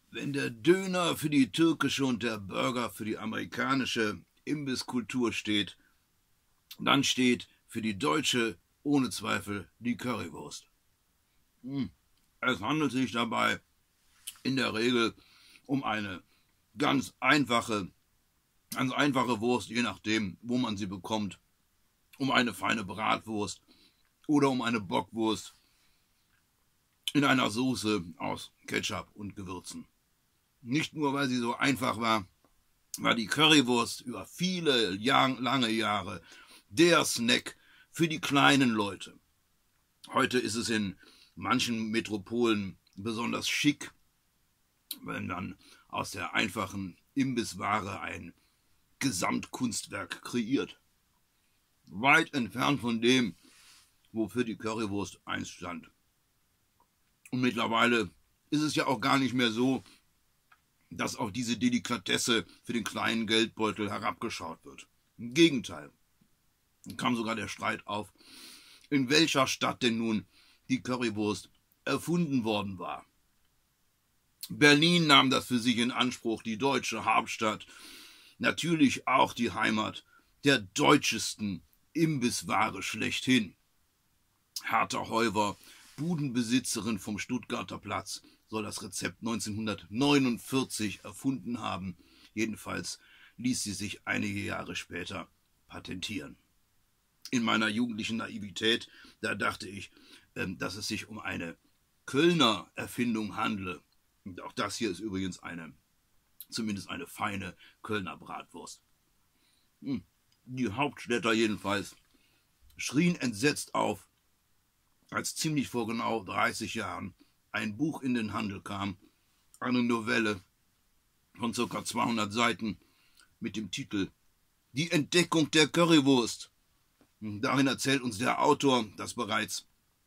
Wenn der Döner für die türkische und der Burger für die amerikanische Imbisskultur steht, dann steht für die deutsche ohne Zweifel die Currywurst. Es handelt sich dabei in der Regel um eine ganz einfache Wurst, je nachdem, wo man sie bekommt, um eine feine Bratwurst oder um eine Bockwurst in einer Soße aus Ketchup und Gewürzen. Nicht nur, weil sie so einfach war, war die Currywurst über viele lange Jahre der Snack für die kleinen Leute. Heute ist es in manchen Metropolen besonders schick, wenn dann aus der einfachen Imbissware ein Gesamtkunstwerk kreiert. Weit entfernt von dem, wofür die Currywurst einst stand. Und mittlerweile ist es ja auch gar nicht mehr so, dass auf diese Delikatesse für den kleinen Geldbeutel herabgeschaut wird. Im Gegenteil. Dann kam sogar der Streit auf, in welcher Stadt denn nun die Currywurst erfunden worden war. Berlin nahm das für sich in Anspruch, die deutsche Hauptstadt, natürlich auch die Heimat der deutschesten Imbissware schlechthin. Hertha Heuwer, Budenbesitzerin vom Stuttgarter Platz, soll das Rezept 1949 erfunden haben. Jedenfalls ließ sie sich einige Jahre später patentieren. In meiner jugendlichen Naivität, da dachte ich, dass es sich um eine Kölner Erfindung handle. Und auch das hier ist übrigens zumindest eine feine Kölner Bratwurst. Die Hauptstädter jedenfalls schrien entsetzt auf, als ziemlich vor genau 30 Jahren ein Buch in den Handel kam, eine Novelle von ca. 200 Seiten mit dem Titel Die Entdeckung der Currywurst. Darin erzählt uns der Autor, dass bereits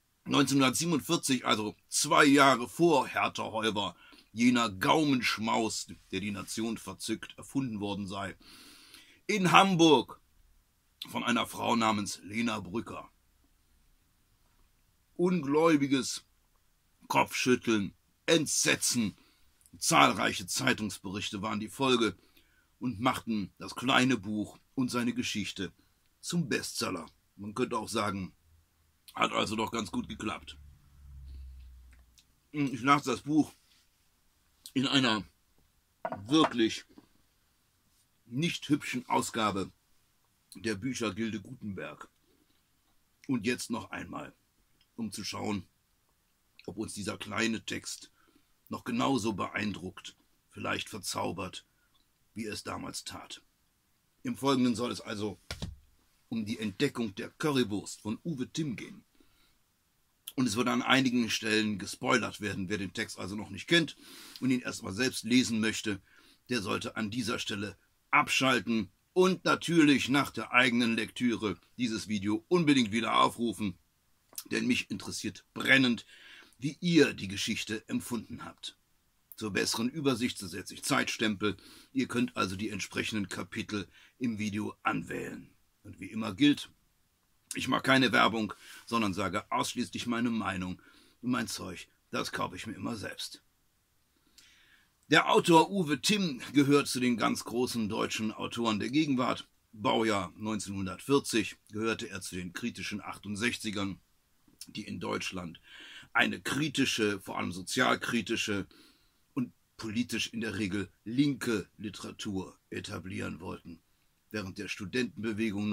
1947, also 2 Jahre vor Hertha Heuwer, jener Gaumenschmaus, der die Nation verzückt, erfunden worden sei. In Hamburg von einer Frau namens Lena Brücker. Ungläubiges Kopfschütteln, Entsetzen, zahlreiche Zeitungsberichte waren die Folge und machten das kleine Buch und seine Geschichte zum Bestseller. Man könnte auch sagen, hat also doch ganz gut geklappt. Ich las das Buch in einer wirklich nicht hübschen Ausgabe der Büchergilde Gutenberg. Und jetzt noch einmal, um zu schauen, ob uns dieser kleine Text noch genauso beeindruckt, vielleicht verzaubert, wie er es damals tat. Im Folgenden soll es also um die Entdeckung der Currywurst von Uwe Timm gehen. Und es wird an einigen Stellen gespoilert werden. Wer den Text also noch nicht kennt und ihn erstmal selbst lesen möchte, der sollte an dieser Stelle abschalten und natürlich nach der eigenen Lektüre dieses Video unbedingt wieder aufrufen, denn mich interessiert brennend, wie ihr die Geschichte empfunden habt. Zur besseren Übersicht setze ich Zeitstempel. Ihr könnt also die entsprechenden Kapitel im Video anwählen. Und wie immer gilt, ich mache keine Werbung, sondern sage ausschließlich meine Meinung. Und mein Zeug, das kaufe ich mir immer selbst. Der Autor Uwe Timm gehört zu den ganz großen deutschen Autoren der Gegenwart. Baujahr 1940 gehörte er zu den kritischen 68ern, die in Deutschland eine kritische, vor allem sozialkritische und politisch in der Regel linke Literatur etablieren wollten. Während der Studentenbewegung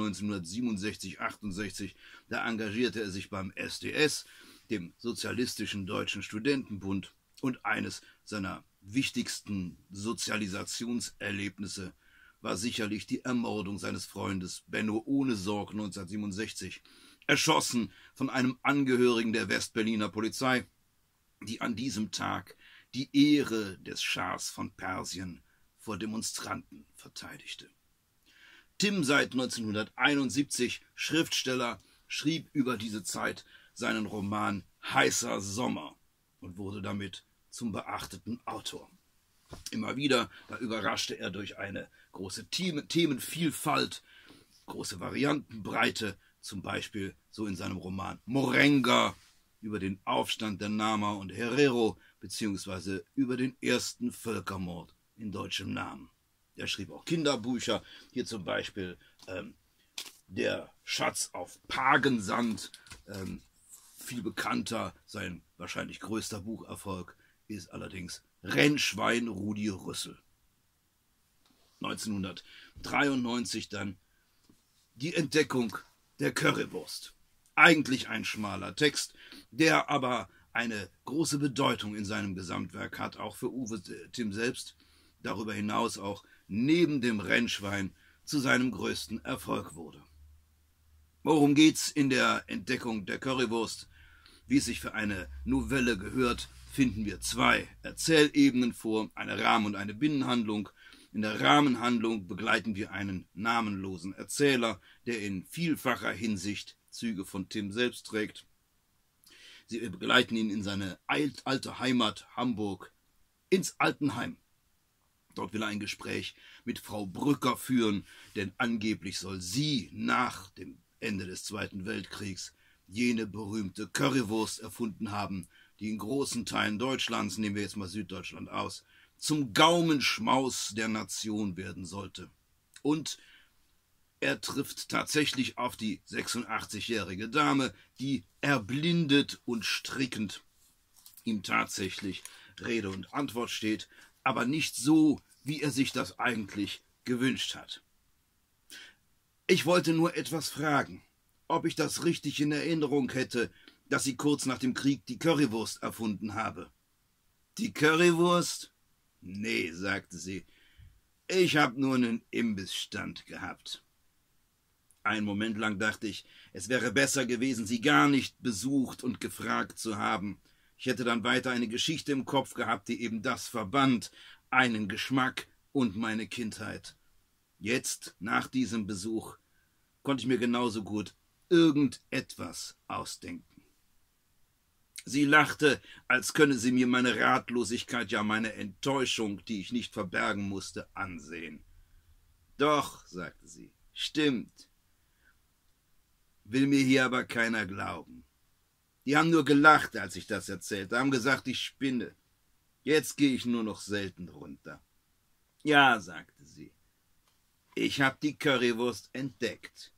1967/68, da engagierte er sich beim SDS, dem Sozialistischen Deutschen Studentenbund, und eines seiner wichtigsten Sozialisationserlebnisse war sicherlich die Ermordung seines Freundes Benno Ohnesorg 1967, erschossen von einem Angehörigen der Westberliner Polizei, die an diesem Tag die Ehre des Schahs von Persien vor Demonstranten verteidigte. Timm, seit 1971 Schriftsteller, schrieb über diese Zeit seinen Roman Heißer Sommer und wurde damit zum beachteten Autor. Immer wieder, da überraschte er durch eine große Themenvielfalt, große Variantenbreite, zum Beispiel so in seinem Roman Morenga über den Aufstand der Nama und Herero bzw. über den ersten Völkermord in deutschem Namen. Er schrieb auch Kinderbücher, hier zum Beispiel Der Schatz auf Pagensand, viel bekannter, sein wahrscheinlich größter Bucherfolg ist allerdings Rennschwein Rudi Rüssel. 1993 dann die Entdeckung der Currywurst. Eigentlich ein schmaler Text, der aber eine große Bedeutung in seinem Gesamtwerk hat, auch für Uwe Timm selbst, darüber hinaus auch neben dem Rennschwein zu seinem größten Erfolg wurde. Worum geht's in der Entdeckung der Currywurst? Wie es sich für eine Novelle gehört, finden wir zwei Erzählebenen vor, eine Rahmen- und eine Binnenhandlung. In der Rahmenhandlung begleiten wir einen namenlosen Erzähler, der in vielfacher Hinsicht Züge von Timm selbst trägt. Sie begleiten ihn in seine alte Heimat Hamburg, ins Altenheim. Dort will er ein Gespräch mit Frau Brücker führen, denn angeblich soll sie nach dem Ende des Zweiten Weltkriegs jene berühmte Currywurst erfunden haben, die in großen Teilen Deutschlands, nehmen wir jetzt mal Süddeutschland aus, zum Gaumenschmaus der Nation werden sollte. Und er trifft tatsächlich auf die 86-jährige Dame, die erblindet und strickend ihm tatsächlich Rede und Antwort steht, aber nicht so, wie er sich das eigentlich gewünscht hat. Ich wollte nur etwas fragen, ob ich das richtig in Erinnerung hätte, dass sie kurz nach dem Krieg die Currywurst erfunden habe. Die Currywurst? Nee, sagte sie, ich habe nur einen Imbissstand gehabt. Einen Moment lang dachte ich, es wäre besser gewesen, sie gar nicht besucht und gefragt zu haben. Ich hätte dann weiter eine Geschichte im Kopf gehabt, die eben das verband, einen Geschmack und meine Kindheit. Jetzt, nach diesem Besuch, konnte ich mir genauso gut irgendetwas ausdenken. Sie lachte, als könne sie mir meine Ratlosigkeit, ja meine Enttäuschung, die ich nicht verbergen musste, ansehen. Doch, sagte sie, stimmt. Will mir hier aber keiner glauben. Die haben nur gelacht, als ich das erzählte, haben gesagt, ich spinne. Jetzt gehe ich nur noch selten runter. Ja, sagte sie, ich habe die Currywurst entdeckt.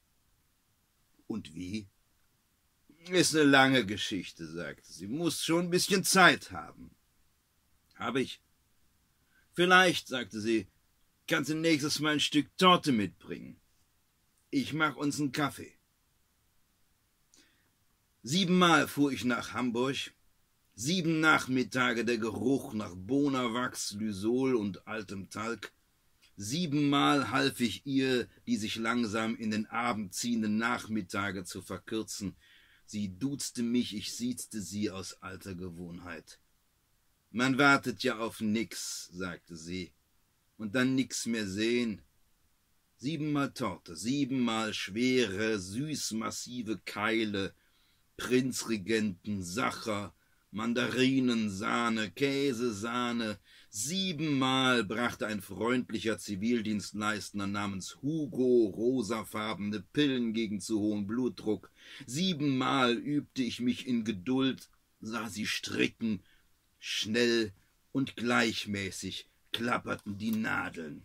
Und wie? Ist eine lange Geschichte, sagte sie. Muss schon ein bisschen Zeit haben. Habe ich. Vielleicht, sagte sie, kannst du nächstes Mal ein Stück Torte mitbringen. Ich mach uns einen Kaffee. 7-mal fuhr ich nach Hamburg. 7 Nachmittage der Geruch nach Bonawachs, Lysol und altem Talg. 7-mal half ich ihr, die sich langsam in den Abend ziehenden Nachmittage zu verkürzen. Sie duzte mich, ich siezte sie aus alter Gewohnheit. Man wartet ja auf nix, sagte sie, und dann nix mehr sehen. 7-mal Torte, 7-mal schwere, süß-massive Keile, Prinzregenten, Sacher, Mandarinen, Sahne, Käsesahne. 7-mal brachte ein freundlicher Zivildienstleister namens Hugo rosafarbene Pillen gegen zu hohen Blutdruck. 7-mal übte ich mich in Geduld, sah sie stricken. Schnell und gleichmäßig klapperten die Nadeln.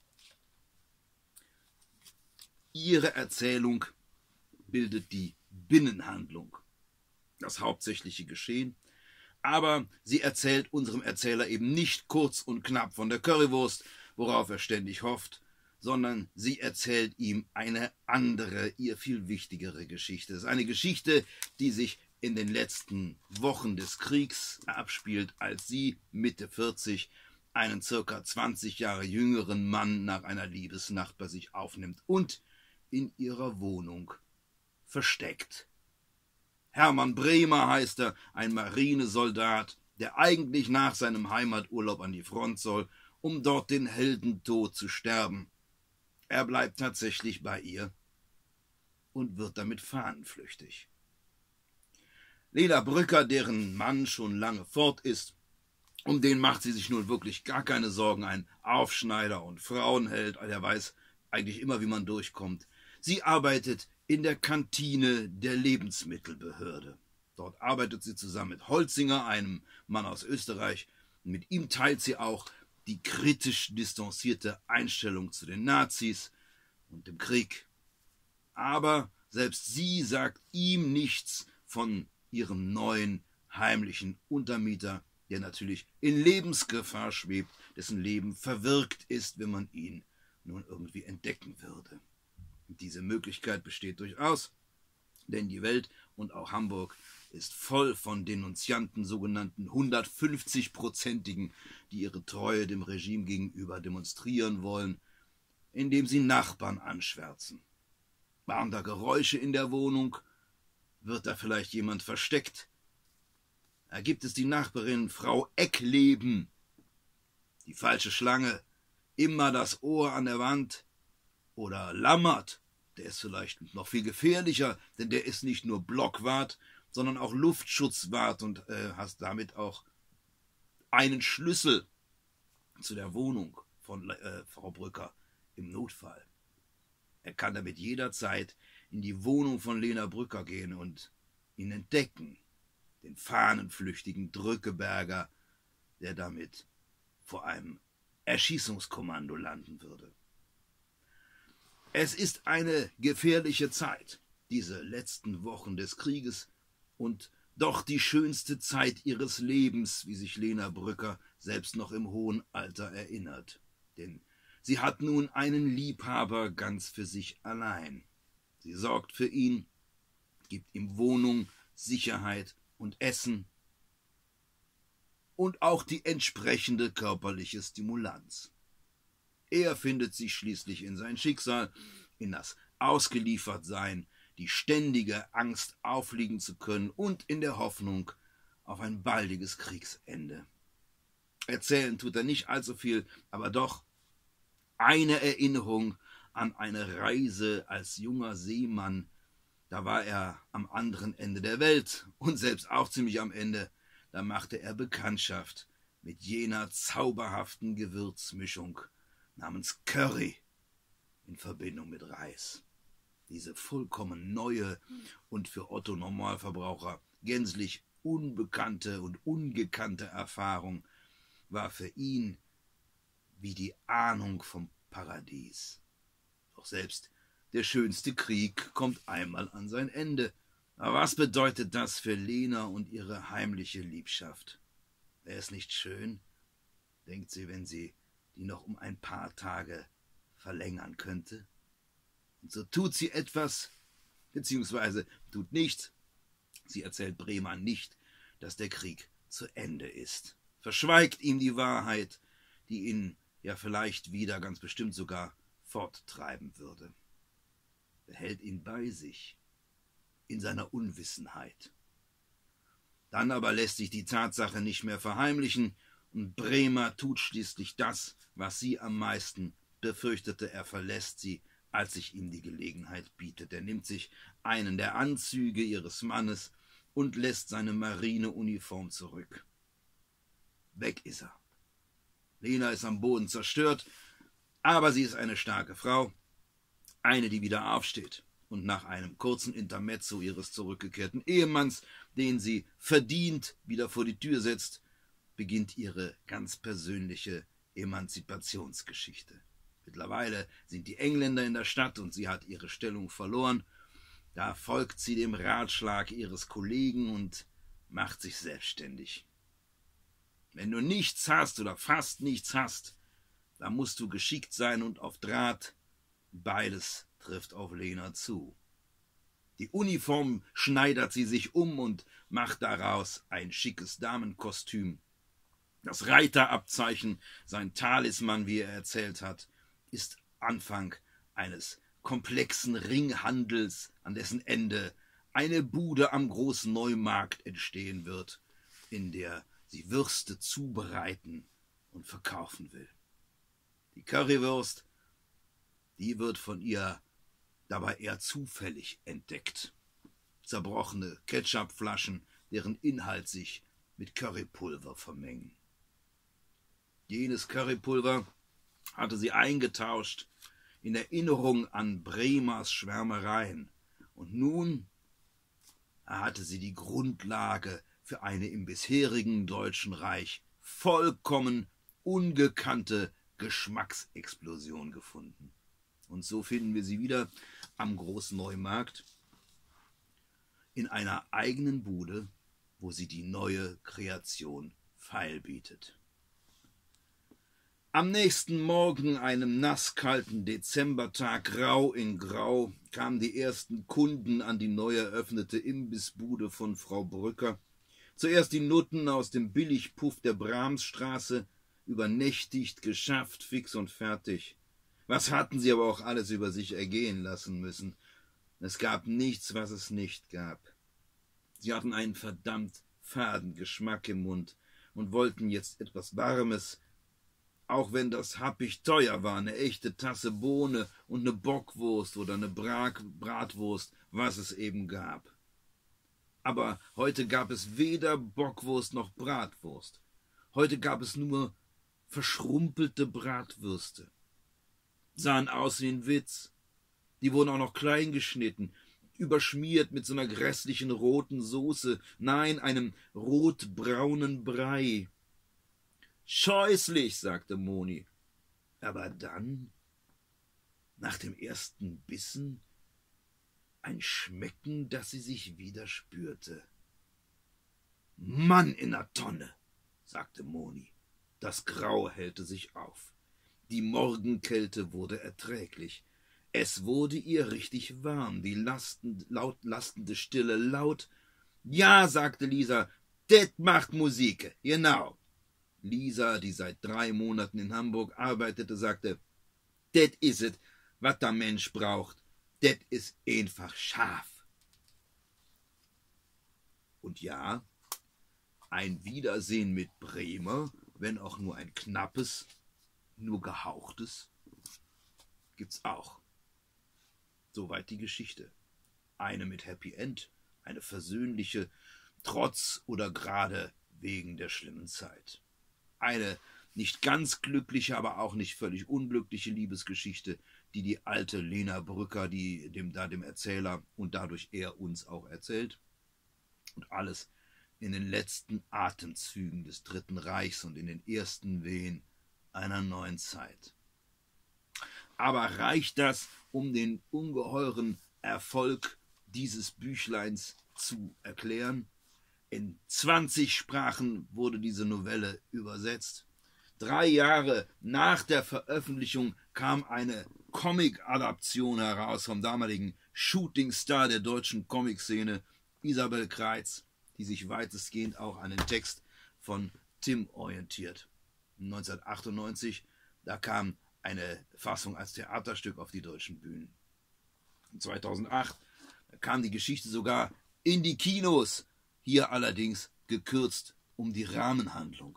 Ihre Erzählung bildet die Binnenhandlung, das hauptsächliche Geschehen, aber sie erzählt unserem Erzähler eben nicht kurz und knapp von der Currywurst, worauf er ständig hofft, sondern sie erzählt ihm eine andere, ihr viel wichtigere Geschichte. Es ist eine Geschichte, die sich in den letzten Wochen des Kriegs abspielt, als sie Mitte 40 einen circa 20 Jahre jüngeren Mann nach einer Liebesnacht bei sich aufnimmt und in ihrer Wohnung versteckt. Hermann Bremer heißt er, ein Marinesoldat, der eigentlich nach seinem Heimaturlaub an die Front soll, um dort den Heldentod zu sterben. Er bleibt tatsächlich bei ihr und wird damit fahnenflüchtig. Lela Brücker, deren Mann schon lange fort ist, um den macht sie sich nun wirklich gar keine Sorgen, ein Aufschneider und Frauenheld, der weiß eigentlich immer, wie man durchkommt. Sie arbeitet in der Kantine der Lebensmittelbehörde. Dort arbeitet sie zusammen mit Holzinger, einem Mann aus Österreich. Und mit ihm teilt sie auch die kritisch distanzierte Einstellung zu den Nazis und dem Krieg. Aber selbst sie sagt ihm nichts von ihrem neuen heimlichen Untermieter, der natürlich in Lebensgefahr schwebt, dessen Leben verwirkt ist, wenn man ihn nun irgendwie entdecken würde. Diese Möglichkeit besteht durchaus, denn die Welt und auch Hamburg ist voll von Denunzianten, sogenannten 150-Prozentigen, die ihre Treue dem Regime gegenüber demonstrieren wollen, indem sie Nachbarn anschwärzen. Waren da Geräusche in der Wohnung? Wird da vielleicht jemand versteckt? Gibt es die Nachbarin Frau Eckleben? Die falsche Schlange, immer das Ohr an der Wand? Oder Lammert, der ist vielleicht noch viel gefährlicher, denn der ist nicht nur Blockwart, sondern auch Luftschutzwart und hast damit auch einen Schlüssel zu der Wohnung von Frau Brücker im Notfall. Er kann damit jederzeit in die Wohnung von Lena Brücker gehen und ihn entdecken, den fahnenflüchtigen Drückeberger, der damit vor einem Erschießungskommando landen würde. Es ist eine gefährliche Zeit, diese letzten Wochen des Krieges, und doch die schönste Zeit ihres Lebens, wie sich Lena Brücker selbst noch im hohen Alter erinnert. Denn sie hat nun einen Liebhaber ganz für sich allein. Sie sorgt für ihn, gibt ihm Wohnung, Sicherheit und Essen und auch die entsprechende körperliche Stimulanz. Er findet sich schließlich in sein Schicksal, in das Ausgeliefertsein, die ständige Angst auffliegen zu können und in der Hoffnung auf ein baldiges Kriegsende. Erzählen tut er nicht allzu viel, aber doch eine Erinnerung an eine Reise als junger Seemann. Da war er am anderen Ende der Welt und selbst auch ziemlich am Ende. Da machte er Bekanntschaft mit jener zauberhaften Gewürzmischung namens Curry in Verbindung mit Reis. Diese vollkommen neue und für Otto Normalverbraucher gänzlich unbekannte und ungekannte Erfahrung war für ihn wie die Ahnung vom Paradies. Doch selbst der schönste Krieg kommt einmal an sein Ende. Aber was bedeutet das für Lena und ihre heimliche Liebschaft? Wäre es nicht schön, denkt sie, wenn sie die noch um ein paar Tage verlängern könnte? Und so tut sie etwas, beziehungsweise tut nichts. Sie erzählt Bremann nicht, dass der Krieg zu Ende ist. Verschweigt ihm die Wahrheit, die ihn ja vielleicht wieder, ganz bestimmt sogar, forttreiben würde. Behält ihn bei sich, in seiner Unwissenheit. Dann aber lässt sich die Tatsache nicht mehr verheimlichen, und Bremer tut schließlich das, was sie am meisten befürchtete. Er verlässt sie, als sich ihm die Gelegenheit bietet. Er nimmt sich einen der Anzüge ihres Mannes und lässt seine Marineuniform zurück. Weg ist er. Lena ist am Boden zerstört, aber sie ist eine starke Frau, eine, die wieder aufsteht und nach einem kurzen Intermezzo ihres zurückgekehrten Ehemanns, den sie verdient wieder vor die Tür setzt, beginnt ihre ganz persönliche Emanzipationsgeschichte. Mittlerweile sind die Engländer in der Stadt und sie hat ihre Stellung verloren. Da folgt sie dem Ratschlag ihres Kollegen und macht sich selbstständig. Wenn du nichts hast oder fast nichts hast, dann musst du geschickt sein und auf Draht. Beides trifft auf Lena zu. Die Uniform schneidert sie sich um und macht daraus ein schickes Damenkostüm. Das Reiterabzeichen, sein Talisman, wie er erzählt hat, ist Anfang eines komplexen Ringhandels, an dessen Ende eine Bude am Großen Neumarkt entstehen wird, in der sie Würste zubereiten und verkaufen will. Die Currywurst, die wird von ihr dabei eher zufällig entdeckt. Zerbrochene Ketchupflaschen, deren Inhalt sich mit Currypulver vermengen. Jenes Currypulver hatte sie eingetauscht in Erinnerung an Bremers Schwärmereien. Und nun hatte sie die Grundlage für eine im bisherigen Deutschen Reich vollkommen ungekannte Geschmacksexplosion gefunden. Und so finden wir sie wieder am Großneumarkt in einer eigenen Bude, wo sie die neue Kreation feilbietet. Am nächsten Morgen, einem nasskalten Dezembertag, grau in grau, kamen die ersten Kunden an die neu eröffnete Imbissbude von Frau Brücker. Zuerst die Nutten aus dem Billigpuff der Brahmsstraße, übernächtigt, geschafft, fix und fertig. Was hatten sie aber auch alles über sich ergehen lassen müssen. Es gab nichts, was es nicht gab. Sie hatten einen verdammt faden Geschmack im Mund und wollten jetzt etwas Warmes, auch wenn das happig teuer war, eine echte Tasse Bohne und eine Bockwurst oder eine Bratwurst, was es eben gab. Aber heute gab es weder Bockwurst noch Bratwurst. Heute gab es nur verschrumpelte Bratwürste. Sahen aus wie ein Witz. Die wurden auch noch klein geschnitten, überschmiert mit so einer grässlichen roten Soße, nein, einem rotbraunen Brei. »Scheußlich«, sagte Moni. Aber dann, nach dem ersten Bissen, ein Schmecken, das sie sich wieder spürte. »Mann in der Tonne«, sagte Moni. Das Grau hellte sich auf. Die Morgenkälte wurde erträglich. Es wurde ihr richtig warm, die lastende Stille laut. »Ja«, sagte Lisa, »det macht Musik, genau.« Lisa, die seit 3 Monaten in Hamburg arbeitete, sagte, »Det is et, wat der Mensch braucht. Det is einfach scharf.« Und ja, ein Wiedersehen mit Bremer, wenn auch nur ein knappes, nur gehauchtes, gibt's auch. Soweit die Geschichte. Eine mit Happy End, eine versöhnliche, trotz oder gerade wegen der schlimmen Zeit. Eine nicht ganz glückliche, aber auch nicht völlig unglückliche Liebesgeschichte, die alte Lena Brücker, dem Erzähler und dadurch er uns auch erzählt. Und alles in den letzten Atemzügen des Dritten Reichs und in den ersten Wehen einer neuen Zeit. Aber reicht das, um den ungeheuren Erfolg dieses Büchleins zu erklären? In 20 Sprachen wurde diese Novelle übersetzt. 3 Jahre nach der Veröffentlichung kam eine Comic-Adaption heraus vom damaligen Shootingstar der deutschen Comic-Szene, Isabel Kreitz, die sich weitestgehend auch an den Text von Tim orientiert. 1998, da kam eine Fassung als Theaterstück auf die deutschen Bühnen. 2008 kam die Geschichte sogar in die Kinos, hier allerdings gekürzt um die Rahmenhandlung.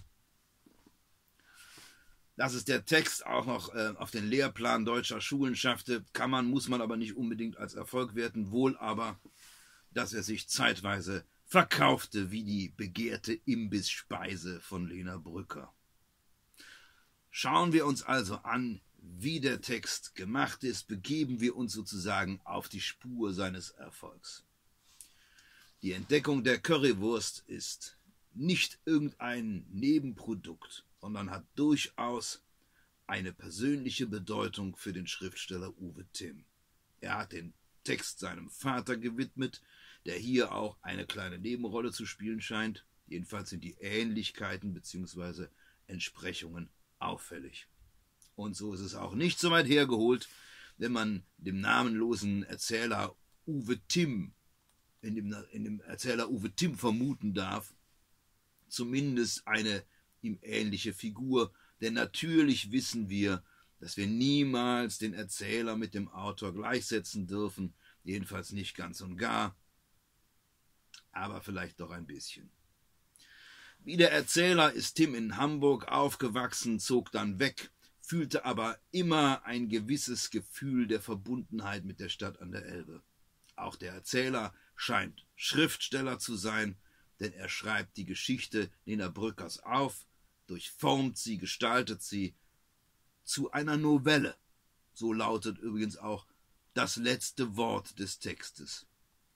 Dass es der Text auch noch auf den Lehrplan deutscher Schulen schaffte, muss man aber nicht unbedingt als Erfolg werten, wohl aber, dass er sich zeitweise verkaufte wie die begehrte Imbissspeise von Lena Brücker. Schauen wir uns also an, wie der Text gemacht ist, begeben wir uns sozusagen auf die Spur seines Erfolgs. Die Entdeckung der Currywurst ist nicht irgendein Nebenprodukt, sondern hat durchaus eine persönliche Bedeutung für den Schriftsteller Uwe Timm. Er hat den Text seinem Vater gewidmet, der hier auch eine kleine Nebenrolle zu spielen scheint. Jedenfalls sind die Ähnlichkeiten bzw. Entsprechungen auffällig. Und so ist es auch nicht so weit hergeholt, wenn man dem namenlosen Erzähler Uwe Timm, in dem Erzähler Uwe Timm vermuten darf, zumindest eine ihm ähnliche Figur, denn natürlich wissen wir, dass wir niemals den Erzähler mit dem Autor gleichsetzen dürfen, jedenfalls nicht ganz und gar, aber vielleicht doch ein bisschen. Wie der Erzähler ist Timm in Hamburg aufgewachsen, zog dann weg, fühlte aber immer ein gewisses Gefühl der Verbundenheit mit der Stadt an der Elbe. Auch der Erzähler scheint Schriftsteller zu sein, denn er schreibt die Geschichte Lena Brückers auf, durchformt sie, gestaltet sie zu einer Novelle. So lautet übrigens auch das letzte Wort des Textes.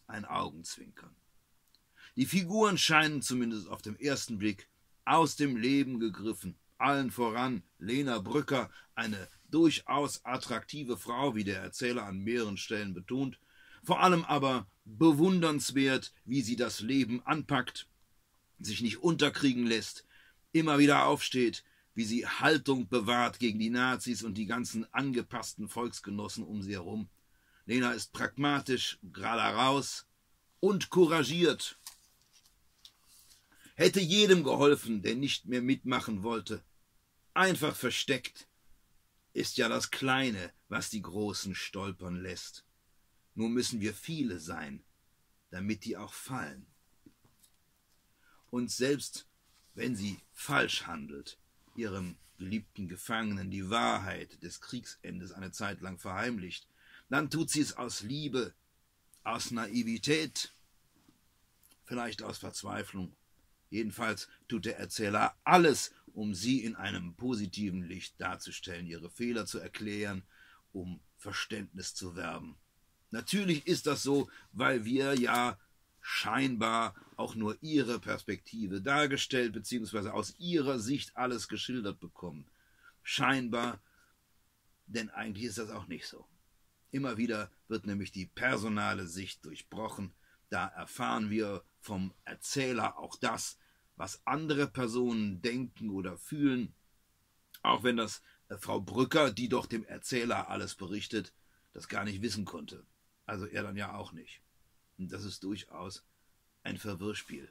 ein Augenzwinkern. Die Figuren scheinen zumindest auf den ersten Blick aus dem Leben gegriffen. Allen voran Lena Brücker, eine durchaus attraktive Frau, wie der Erzähler an mehreren Stellen betont, vor allem aber bewundernswert, wie sie das Leben anpackt, sich nicht unterkriegen lässt, immer wieder aufsteht, wie sie Haltung bewahrt gegen die Nazis und die ganzen angepassten Volksgenossen um sie herum. Lena ist pragmatisch, gerade raus und couragiert. Hätte jedem geholfen, der nicht mehr mitmachen wollte. Einfach versteckt ist ja das Kleine, was die Großen stolpern lässt. Nur müssen wir viele sein, damit die auch fallen. Und selbst wenn sie falsch handelt, ihrem geliebten Gefangenen die Wahrheit des Kriegsendes eine Zeit lang verheimlicht, dann tut sie es aus Liebe, aus Naivität, vielleicht aus Verzweiflung. Jedenfalls tut der Erzähler alles, um sie in einem positiven Licht darzustellen, ihre Fehler zu erklären, um Verständnis zu werben. Natürlich ist das so, weil wir ja scheinbar auch nur ihre Perspektive dargestellt bzw. aus ihrer Sicht alles geschildert bekommen. Scheinbar, denn eigentlich ist das auch nicht so. Immer wieder wird nämlich die personale Sicht durchbrochen. Da erfahren wir vom Erzähler auch das, was andere Personen denken oder fühlen, auch wenn das Frau Brücker, die doch dem Erzähler alles berichtet, das gar nicht wissen konnte. Also er dann ja auch nicht. Und das ist durchaus ein Verwirrspiel.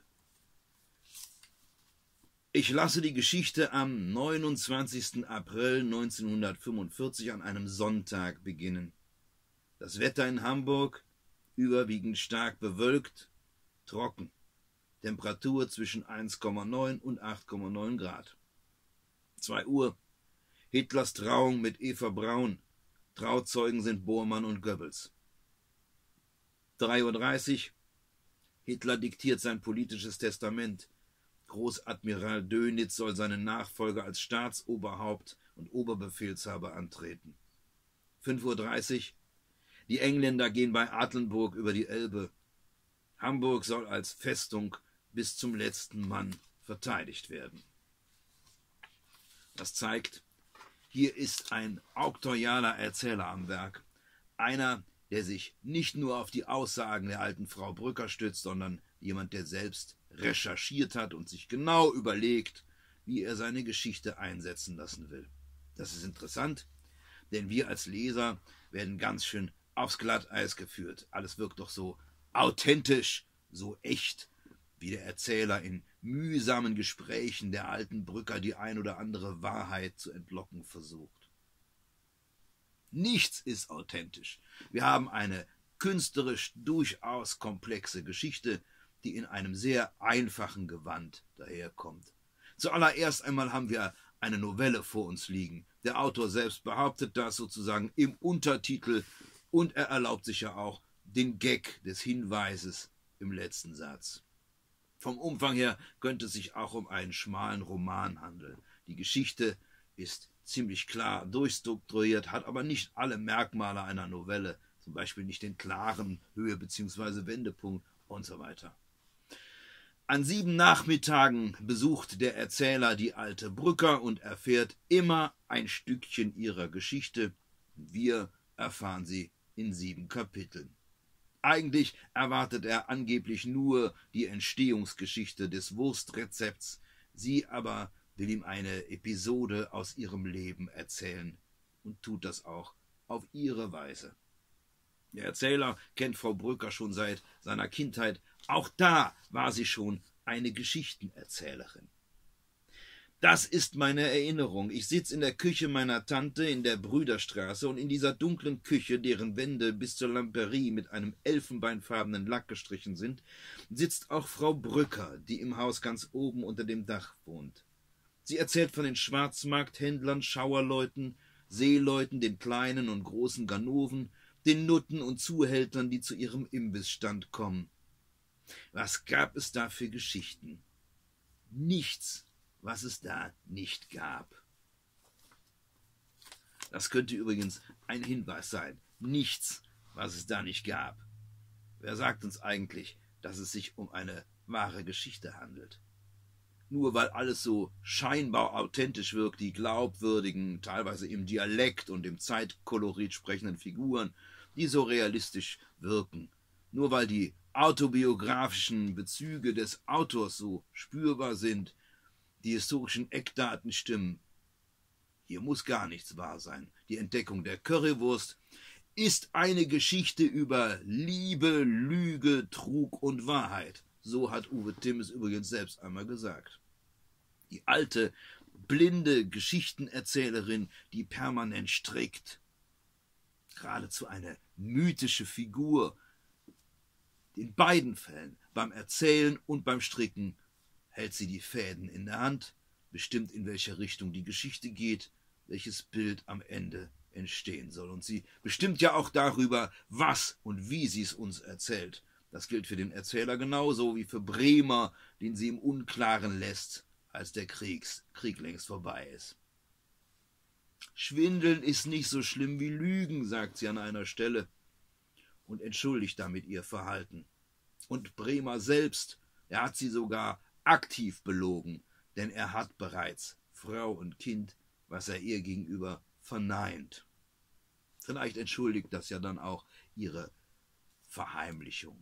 Ich lasse die Geschichte am 29. April 1945 an einem Sonntag beginnen. Das Wetter in Hamburg überwiegend stark bewölkt, trocken. Temperatur zwischen 1,9 und 8,9 Grad. 2 Uhr. Hitlers Trauung mit Eva Braun. Trauzeugen sind Bormann und Goebbels. 3:30 Uhr. Hitler diktiert sein politisches Testament. Großadmiral Dönitz soll seinen Nachfolger als Staatsoberhaupt und Oberbefehlshaber antreten. 5:30 Uhr. Die Engländer gehen bei Attenburg über die Elbe. Hamburg soll als Festung bis zum letzten Mann verteidigt werden. Das zeigt, hier ist ein auktorialer Erzähler am Werk. Einer, der sich nicht nur auf die Aussagen der alten Frau Brücker stützt, sondern jemand, der selbst recherchiert hat und sich genau überlegt, wie er seine Geschichte einsetzen lassen will. Das ist interessant, denn wir als Leser werden ganz schön aufs Glatteis geführt. Alles wirkt doch so authentisch, so echt, wie der Erzähler in mühsamen Gesprächen der alten Brücker die ein oder andere Wahrheit zu entlocken versucht. Nichts ist authentisch. Wir haben eine künstlerisch durchaus komplexe Geschichte, die in einem sehr einfachen Gewand daherkommt. Zuallererst einmal haben wir eine Novelle vor uns liegen. Der Autor selbst behauptet das sozusagen im Untertitel und er erlaubt sich ja auch den Gag des Hinweises im letzten Satz. Vom Umfang her könnte es sich auch um einen schmalen Roman handeln. Die Geschichte ist ziemlich klar durchstrukturiert, hat aber nicht alle Merkmale einer Novelle, zum Beispiel nicht den klaren Höhe- bzw. Wendepunkt und so weiter. An 7 Nachmittagen besucht der Erzähler die alte Brücker und erfährt immer ein Stückchen ihrer Geschichte. Wir erfahren sie in 7 Kapiteln. Eigentlich erwartet er angeblich nur die Entstehungsgeschichte des Wurstrezepts, sie aber will ihm eine Episode aus ihrem Leben erzählen und tut das auch auf ihre Weise. Der Erzähler kennt Frau Brücker schon seit seiner Kindheit. Auch da war sie schon eine Geschichtenerzählerin. Das ist meine Erinnerung. Ich sitze in der Küche meiner Tante in der Brüderstraße und in dieser dunklen Küche, deren Wände bis zur Lamperie mit einem elfenbeinfarbenen Lack gestrichen sind, sitzt auch Frau Brücker, die im Haus ganz oben unter dem Dach wohnt. Sie erzählt von den Schwarzmarkthändlern, Schauerleuten, Seeleuten, den kleinen und großen Ganoven, den Nutten und Zuhältern, die zu ihrem Imbissstand kommen. Was gab es da für Geschichten? Nichts, was es da nicht gab. Das könnte übrigens ein Hinweis sein. Nichts, was es da nicht gab. Wer sagt uns eigentlich, dass es sich um eine wahre Geschichte handelt? Nur weil alles so scheinbar authentisch wirkt, die glaubwürdigen, teilweise im Dialekt und im Zeitkolorit sprechenden Figuren, die so realistisch wirken, nur weil die autobiografischen Bezüge des Autors so spürbar sind, die historischen Eckdaten stimmen, hier muss gar nichts wahr sein. Die Entdeckung der Currywurst ist eine Geschichte über Liebe, Lüge, Trug und Wahrheit. So hat Uwe Timm es übrigens selbst einmal gesagt. Die alte, blinde Geschichtenerzählerin, die permanent strickt. Geradezu eine mythische Figur. In beiden Fällen, beim Erzählen und beim Stricken, hält sie die Fäden in der Hand, bestimmt, in welche Richtung die Geschichte geht, welches Bild am Ende entstehen soll. Und sie bestimmt ja auch darüber, was und wie sie es uns erzählt. Das gilt für den Erzähler genauso wie für Bremer, den sie im Unklaren lässt, als der Krieg längst vorbei ist. Schwindeln ist nicht so schlimm wie Lügen, sagt sie an einer Stelle und entschuldigt damit ihr Verhalten. Und Bremer selbst, er hat sie sogar aktiv belogen, denn er hat bereits Frau und Kind, was er ihr gegenüber verneint. Vielleicht entschuldigt das ja dann auch ihre Verheimlichung.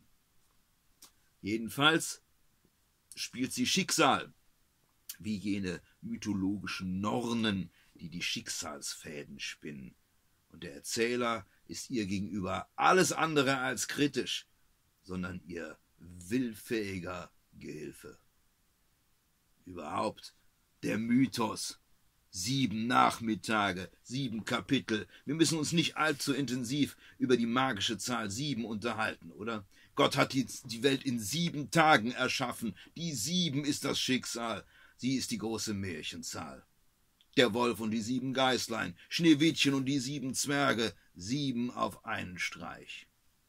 Jedenfalls spielt sie Schicksal, wie jene mythologischen Nornen, die die Schicksalsfäden spinnen. Und der Erzähler ist ihr gegenüber alles andere als kritisch, sondern ihr willfähiger Gehilfe. Überhaupt der Mythos. 7 Nachmittage, 7 Kapitel. Wir müssen uns nicht allzu intensiv über die magische Zahl 7 unterhalten, oder? Gott hat die Welt in 7 Tagen erschaffen. Die 7 ist das Schicksal. Sie ist die große Märchenzahl. Der Wolf und die 7 Geißlein, Schneewittchen und die 7 Zwerge, 7 auf einen Streich.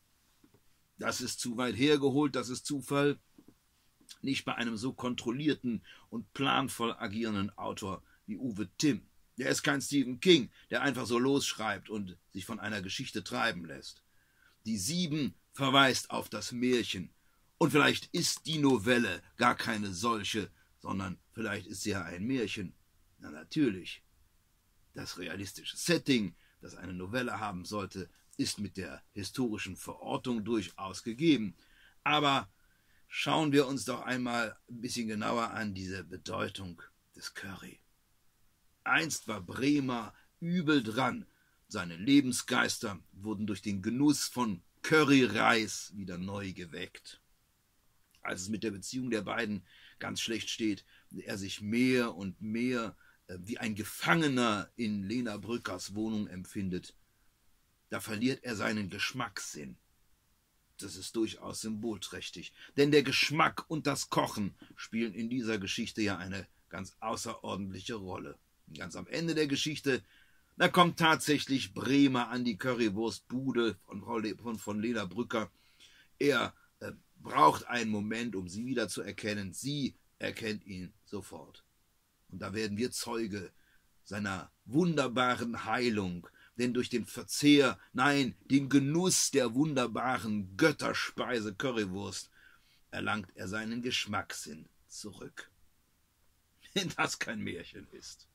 Das ist zu weit hergeholt, das ist Zufall. Nicht bei einem so kontrollierten und planvoll agierenden Autor wie Uwe Timm. Der ist kein Stephen King, der einfach so losschreibt und sich von einer Geschichte treiben lässt. Die 7 verweist auf das Märchen. Und vielleicht ist die Novelle gar keine solche, sondern vielleicht ist sie ja ein Märchen. Na natürlich. Das realistische Setting, das eine Novelle haben sollte, ist mit der historischen Verortung durchaus gegeben. Aber schauen wir uns doch einmal ein bisschen genauer an diese Bedeutung des Curry. Einst war Bremer übel dran. Seine Lebensgeister wurden durch den Genuss von Curryreis wieder neu geweckt. Als es mit der Beziehung der beiden ganz schlecht steht, er sich mehr und mehr wie ein Gefangener in Lena Brückers Wohnung empfindet, da verliert er seinen Geschmackssinn. Das ist durchaus symbolträchtig, denn der Geschmack und das Kochen spielen in dieser Geschichte ja eine ganz außerordentliche Rolle. Ganz am Ende der Geschichte, da kommt tatsächlich Bremer an die Currywurstbude von Lena Brücker. Er braucht einen Moment, um sie wieder zu erkennen. Sie erkennt ihn sofort. Und da werden wir Zeuge seiner wunderbaren Heilung, denn durch den Verzehr, nein, den Genuss der wunderbaren Götterspeise Currywurst erlangt er seinen Geschmackssinn zurück. Wenn das kein Märchen ist.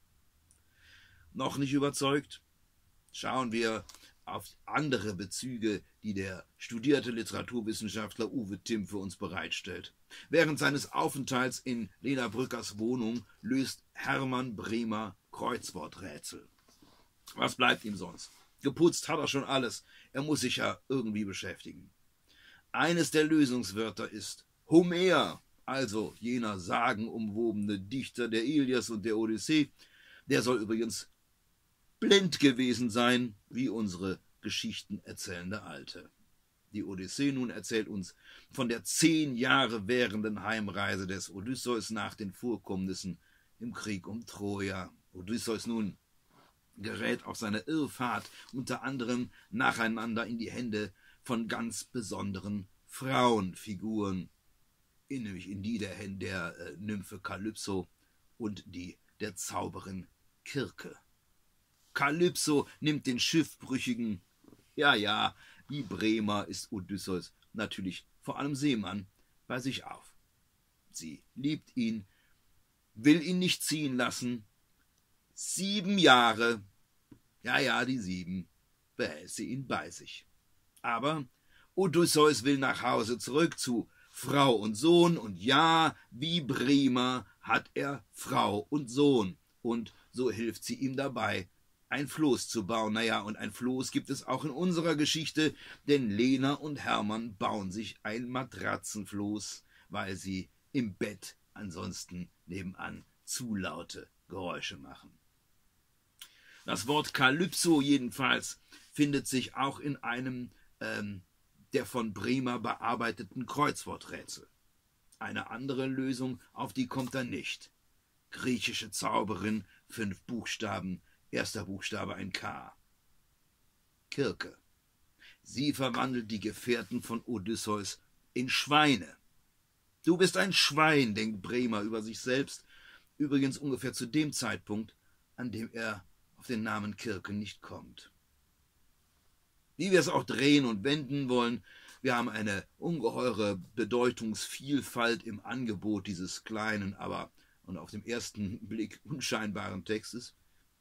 Noch nicht überzeugt? Schauen wir auf andere Bezüge, die der studierte Literaturwissenschaftler Uwe Timm für uns bereitstellt. Während seines Aufenthalts in Lena Brückers Wohnung löst Hermann Bremer Kreuzworträtsel. Was bleibt ihm sonst? Geputzt hat er schon alles. Er muss sich ja irgendwie beschäftigen. Eines der Lösungswörter ist Homer, also jener sagenumwobene Dichter der Ilias und der Odyssee. Der soll übrigens blind gewesen sein, wie unsere geschichtenerzählende Alte. Die Odyssee nun erzählt uns von der 10 Jahre währenden Heimreise des Odysseus nach den Vorkommnissen im Krieg um Troja. Odysseus nun gerät auf seine Irrfahrt unter anderem nacheinander in die Hände von ganz besonderen Frauenfiguren, nämlich in die der Nymphe Kalypso und die der Zauberin Kirke. Kalypso nimmt den Schiffbrüchigen, ja, wie Bremer ist Odysseus natürlich vor allem Seemann, bei sich auf. Sie liebt ihn, will ihn nicht ziehen lassen. 7 Jahre, ja, die 7, behält sie ihn bei sich. Aber Odysseus will nach Hause zurück zu Frau und Sohn, und ja, wie Bremer hat er Frau und Sohn, und so hilft sie ihm dabei, ein Floß zu bauen. Naja, und ein Floß gibt es auch in unserer Geschichte, denn Lena und Hermann bauen sich ein Matratzenfloß, weil sie im Bett ansonsten nebenan zu laute Geräusche machen. Das Wort Kalypso jedenfalls findet sich auch in einem der von Bremer bearbeiteten Kreuzworträtsel. Eine andere Lösung, auf die kommt er nicht. Griechische Zauberin, 5 Buchstaben, erster Buchstabe ein K. Kirke. Sie verwandelt die Gefährten von Odysseus in Schweine. Du bist ein Schwein, denkt Bremer über sich selbst, übrigens ungefähr zu dem Zeitpunkt, an dem er auf den Namen Kirke nicht kommt. Wie wir es auch drehen und wenden wollen, wir haben eine ungeheure Bedeutungsvielfalt im Angebot dieses kleinen, aber und auf den ersten Blick unscheinbaren Text.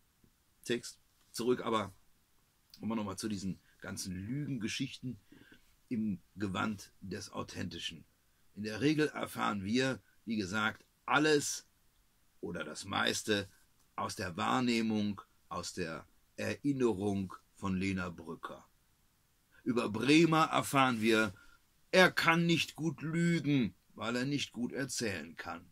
Zurück aber kommen wir nochmal zu diesen ganzen Lügengeschichten im Gewand des Authentischen. In der Regel erfahren wir, wie gesagt, alles oder das meiste aus der Wahrnehmung, aus der Erinnerung von Lena Brücker. Über Bremer erfahren wir, er kann nicht gut lügen, weil er nicht gut erzählen kann.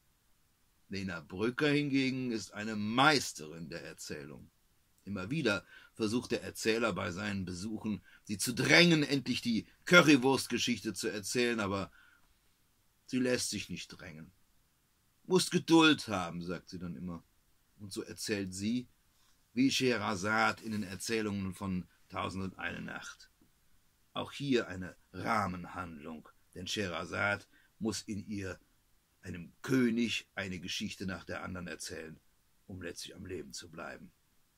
Lena Brücker hingegen ist eine Meisterin der Erzählung. Immer wieder versucht der Erzähler bei seinen Besuchen, sie zu drängen, endlich die Currywurstgeschichte zu erzählen, aber sie lässt sich nicht drängen. Musst Geduld haben, sagt sie dann immer. Und so erzählt sie, wie Scheherazade in den Erzählungen von 1001 Nacht. Auch hier eine Rahmenhandlung, denn Scheherazade muss in ihr einem König eine Geschichte nach der anderen erzählen, um letztlich am Leben zu bleiben.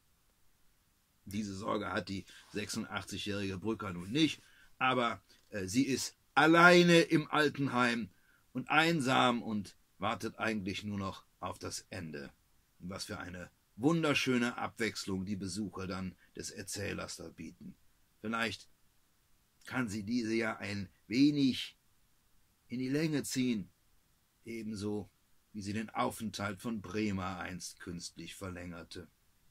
Diese Sorge hat die 86-jährige Brücker nun nicht, aber sie ist alleine im Altenheim und einsam und wartet eigentlich nur noch auf das Ende. Was für eine wunderschöne Abwechslung die Besucher dann des Erzählers da bieten. Vielleicht kann sie diese ja ein wenig in die Länge ziehen, ebenso wie sie den Aufenthalt von Bremer einst künstlich verlängerte.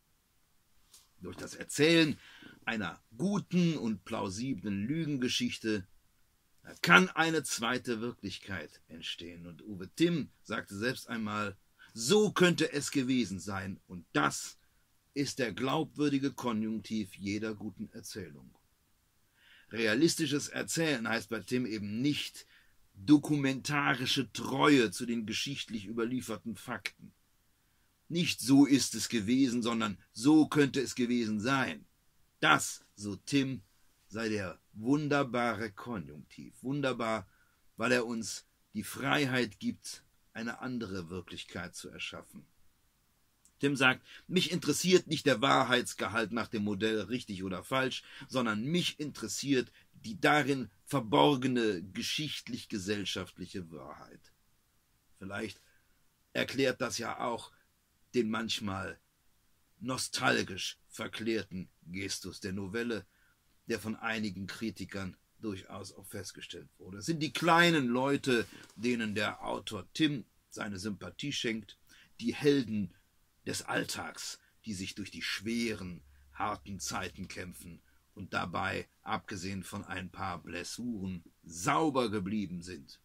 Durch das Erzählen einer guten und plausiblen Lügengeschichte kann eine zweite Wirklichkeit entstehen. Und Uwe Timm sagte selbst einmal, so könnte es gewesen sein, und das ist der glaubwürdige Konjunktiv jeder guten Erzählung. Realistisches Erzählen heißt bei Timm eben nicht dokumentarische Treue zu den geschichtlich überlieferten Fakten. Nicht so ist es gewesen, sondern so könnte es gewesen sein. Das, so Timm, sei der wunderbare Konjunktiv. Wunderbar, weil er uns die Freiheit gibt, eine andere Wirklichkeit zu erschaffen. Timm sagt, mich interessiert nicht der Wahrheitsgehalt nach dem Modell richtig oder falsch, sondern mich interessiert die darin verborgene geschichtlich-gesellschaftliche Wahrheit. Vielleicht erklärt das ja auch den manchmal nostalgisch verklärten Gestus der Novelle, der von einigen Kritikern durchaus auch festgestellt wurde. Es sind die kleinen Leute, denen der Autor Timm seine Sympathie schenkt, die Helden des Alltags, die sich durch die schweren, harten Zeiten kämpfen und dabei, abgesehen von ein paar Blessuren, sauber geblieben sind.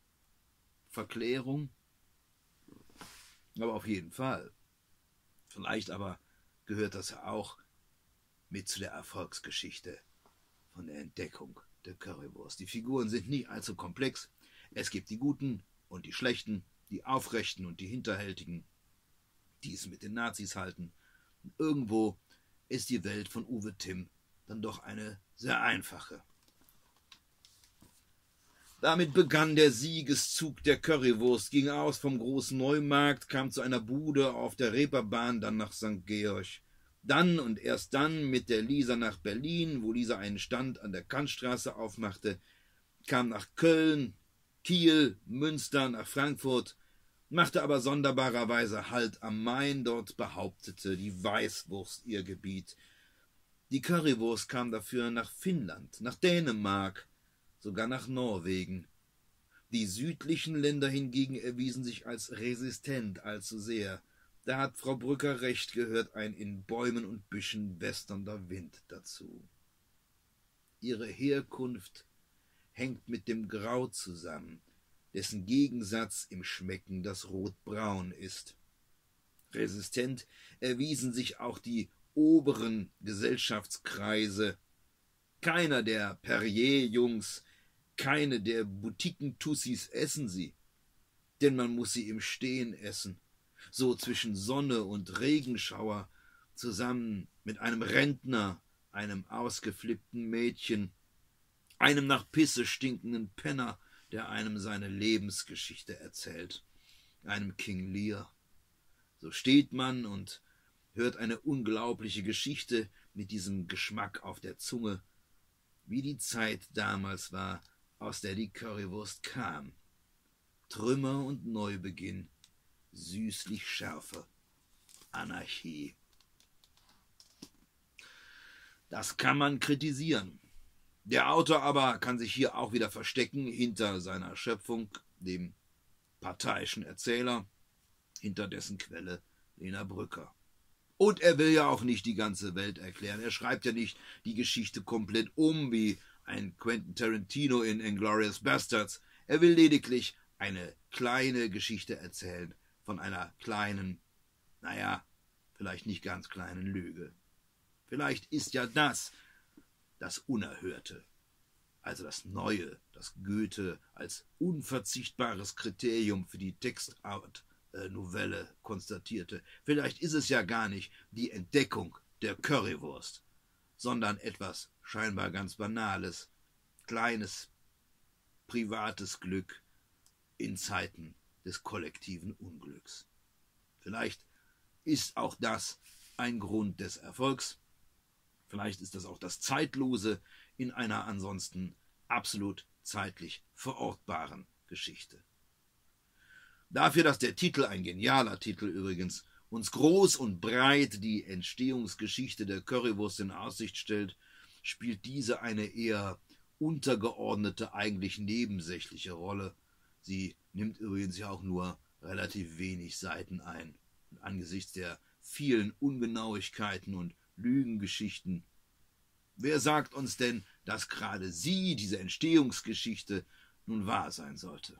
Verklärung? Aber auf jeden Fall. Vielleicht aber gehört das ja auch mit zu der Erfolgsgeschichte von der Entdeckung der Currywurst. Die Figuren sind nie allzu komplex. Es gibt die Guten und die Schlechten, die Aufrechten und die Hinterhältigen, die es mit den Nazis halten. Und irgendwo ist die Welt von Uwe Timm dann doch eine sehr einfache. Damit begann der Siegeszug der Currywurst, ging aus vom großen Neumarkt, kam zu einer Bude auf der Reeperbahn, dann nach St. Georg. Dann und erst dann mit der Lisa nach Berlin, wo Lisa einen Stand an der Kantstraße aufmachte. kam nach Köln, Kiel, Münster, nach Frankfurt, machte aber sonderbarerweise Halt am Main. Dort behauptete die Weißwurst ihr Gebiet. Die Currywurst kam dafür nach Finnland, nach Dänemark, sogar nach Norwegen. Die südlichen Länder hingegen erwiesen sich als resistent allzu sehr. Da hat Frau Brücker recht, gehört ein in Bäumen und Büschen westernder Wind dazu. Ihre Herkunft hängt mit dem Grau zusammen, dessen Gegensatz im Schmecken das Rotbraun ist. Resistent erwiesen sich auch die oberen Gesellschaftskreise. Keiner der Perrier-Jungs, keine der Boutiquentussis essen sie, denn man muss sie im Stehen essen, so zwischen Sonne und Regenschauer, zusammen mit einem Rentner, einem ausgeflippten Mädchen, einem nach Pisse stinkenden Penner, der einem seine Lebensgeschichte erzählt, einem King Lear. So steht man und hört eine unglaubliche Geschichte mit diesem Geschmack auf der Zunge, wie die Zeit damals war, aus der die Currywurst kam. Trümmer und Neubeginn, süßlich Schärfe, Anarchie. Das kann man kritisieren. Der Autor aber kann sich hier auch wieder verstecken hinter seiner Schöpfung, dem parteiischen Erzähler, hinter dessen Quelle Lena Brücker. Und er will ja auch nicht die ganze Welt erklären. Er schreibt ja nicht die Geschichte komplett um, wie ein Quentin Tarantino in Inglourious Basterds. Er will lediglich eine kleine Geschichte erzählen von einer kleinen, vielleicht nicht ganz kleinen Lüge. Vielleicht ist ja das Unerhörte, also das Neue, das Goethe als unverzichtbares Kriterium für die Textart-Novelle konstatierte. Vielleicht ist es ja gar nicht die Entdeckung der Currywurst, sondern etwas scheinbar ganz Banales, kleines, privates Glück in Zeiten des kollektiven Unglücks. Vielleicht ist auch das ein Grund des Erfolgs. Vielleicht ist das auch das Zeitlose in einer ansonsten absolut zeitlich verortbaren Geschichte. Dafür, dass der Titel, ein genialer Titel übrigens, uns groß und breit die Entstehungsgeschichte der Currywurst in Aussicht stellt, spielt diese eine eher untergeordnete, eigentlich nebensächliche Rolle. Sie nimmt übrigens ja auch nur relativ wenig Seiten ein. Und angesichts der vielen Ungenauigkeiten und Lügengeschichten. Wer sagt uns denn, dass gerade sie, diese Entstehungsgeschichte, nun wahr sein sollte?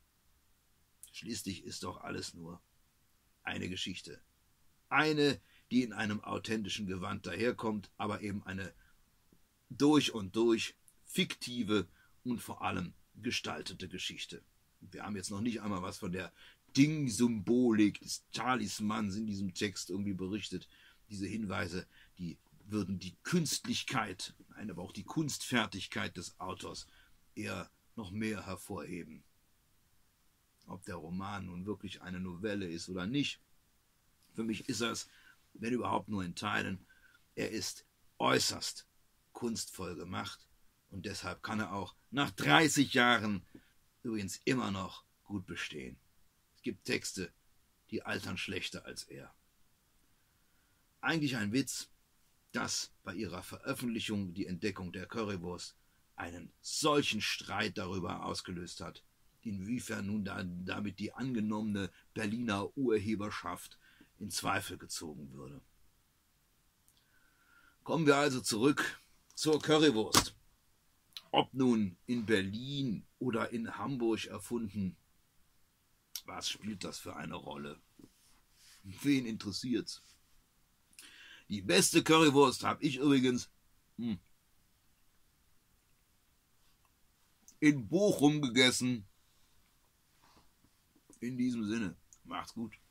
Schließlich ist doch alles nur eine Geschichte. Eine, die in einem authentischen Gewand daherkommt, aber eben eine durch und durch fiktive und vor allem gestaltete Geschichte. Wir haben jetzt noch nicht einmal was von der Ding-Symbolik des Talismans in diesem Text irgendwie berichtet. Diese Hinweise, die würden die Künstlichkeit, nein, aber auch die Kunstfertigkeit des Autors eher noch mehr hervorheben. Ob der Roman nun wirklich eine Novelle ist oder nicht, für mich ist er es, wenn überhaupt nur in Teilen. Er ist äußerst kunstvoll gemacht und deshalb kann er auch nach 30 Jahren übrigens immer noch gut bestehen. Es gibt Texte, die altern schlechter als er. Eigentlich ein Witz, dass bei ihrer Veröffentlichung die Entdeckung der Currywurst einen solchen Streit darüber ausgelöst hat, inwiefern nun damit die angenommene Berliner Urheberschaft in Zweifel gezogen würde. Kommen wir also zurück zur Currywurst. Ob nun in Berlin oder in Hamburg erfunden, was spielt das für eine Rolle? Wen interessiert's? Die beste Currywurst habe ich übrigens in Bochum gegessen. In diesem Sinne, macht's gut.